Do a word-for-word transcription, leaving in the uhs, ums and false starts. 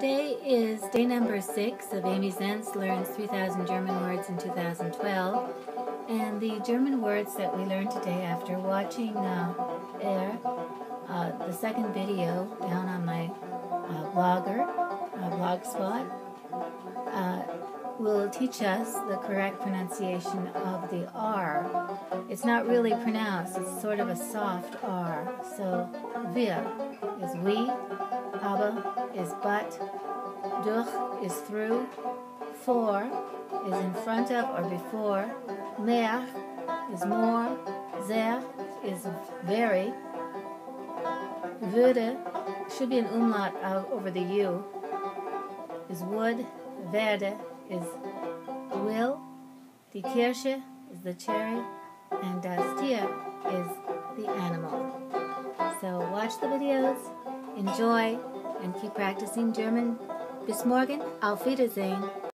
Today is day number six of Amy Zents Learns three thousand German Words in two thousand twelve, and the German words that we learned today after watching uh, Air, uh, the second video down on my uh, blogger, uh, blogspot, uh, will teach us the correct pronunciation of the R. It's not really pronounced, it's sort of a soft R. So, wir is we, aber is but, durch is through, vor is in front of or before, mehr is more, sehr is very, würde should be an umlaut out over the U, is would, werde is will, die Kirsche is the cherry, and das Tier is the animal. So watch the videos, enjoy, and keep practicing German. Bis morgen, auf Wiedersehen.